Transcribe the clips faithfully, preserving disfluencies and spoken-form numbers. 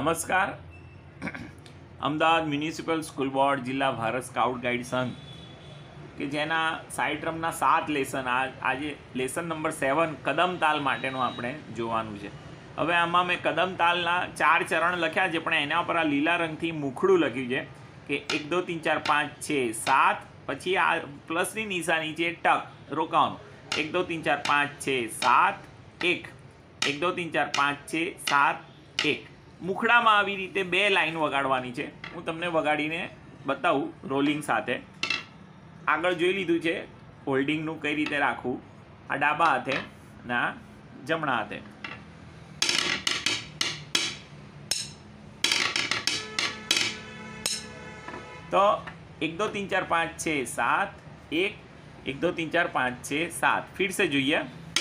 નમસ્કાર. Ahmedabad municipal school board જિલ્લા Bharat scout guide સંઘ કે જેના સાઈ ટર્મના સાત લેસન આ આજે લેસન નંબર સેવન કદમ તાલ માટેનું આપણે જોવાનું છે. હવે આમાં મેં કદમ તાલના ચાર ચરણ લખ્યા છે, પણ એના પર આ લીલા રંગથી મુખડું લખ્યું છે કે એક દો તીન ચાર પાંચ છે સાત, પછી આ પ્લસની નિશાની છે ટક રોકાવાનું, એક દો તીન ચાર પાંચ છે સાત એક, એક દો તીન ચાર પાંચ છે સાત એક. મુખડામાં આવી રીતે બે લાઈન વગાડવાની છે. હું તમને વગાડીને બતાવું રોલિંગ સાથે. આગળ જોઈ લીધું છે હોલ્ડિંગનું કઈ રીતે રાખવું, આ ડાબા હાથે ના જમણા હાથે. તો એક દો तीन चार पाँच छः सात एक, एक दो तीन चार पाँच छः सात. फिर से જોઈએ.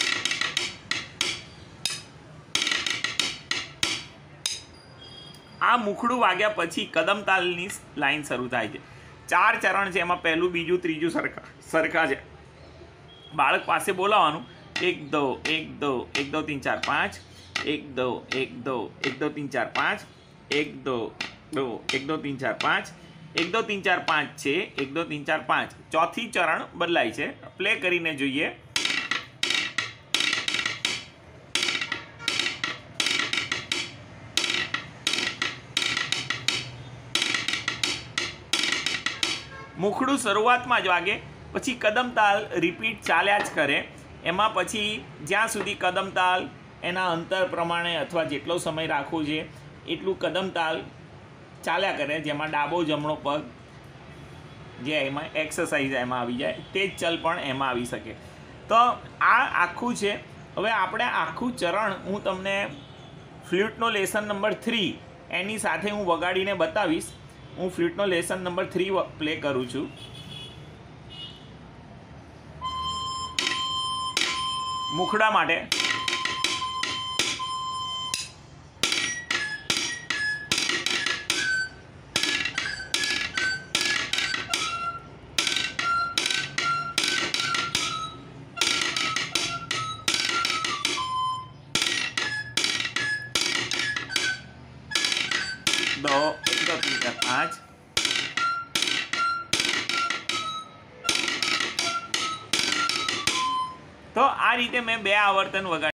આ મુખડું વાગ્યા પછી કદમ તાલની લાઈન શરૂ થાય છે. ચાર ચરણ છે, એમાં પહેલું બીજું ત્રીજું સરખા સરખા છે. બાળક પાસે બોલાવવાનું એક દો એક દો એક દો तीन चार पाँच, એક દો એક દો એક દો तीन चार पाँच, એક દો દો એક દો तीन चार पाँच, એક દો तीन चार पाँच છે, એક દો तीन चार पाँच. ચોથી ચરણ બદલાય છે. પ્લે કરીને જોઈએ. મુખડું શરૂઆતમાં જ વાગે, પછી કદમ તાલ રિપીટ ચાલ્યા જ કરે. એમાં પછી જ્યાં સુધી કદમ તાલ એના અંતર પ્રમાણે અથવા જેટલો સમય રાખવો છે એટલું કદમ તાલ ચાલ્યા કરે, જેમાં ડાબો જમણો પગ જે એમાં એક્સરસાઇઝ એમાં આવી જાય, તે જ ચલ પણ એમાં આવી શકે. તો આ આખું છે. હવે આપણે આખું ચરણ હું તમને ફ્લ્યુટનો લેસન નંબર થ્રી એની સાથે હું વગાડીને બતાવીશ. હું ફ્લ્યુટનો લેસન નંબર થ્રી પ્લે કરું છું. મુખડા માટે दो एक दो तीन चार पाँच. તો આ રીતે મેં બે આવર્તન વગાડ્યા.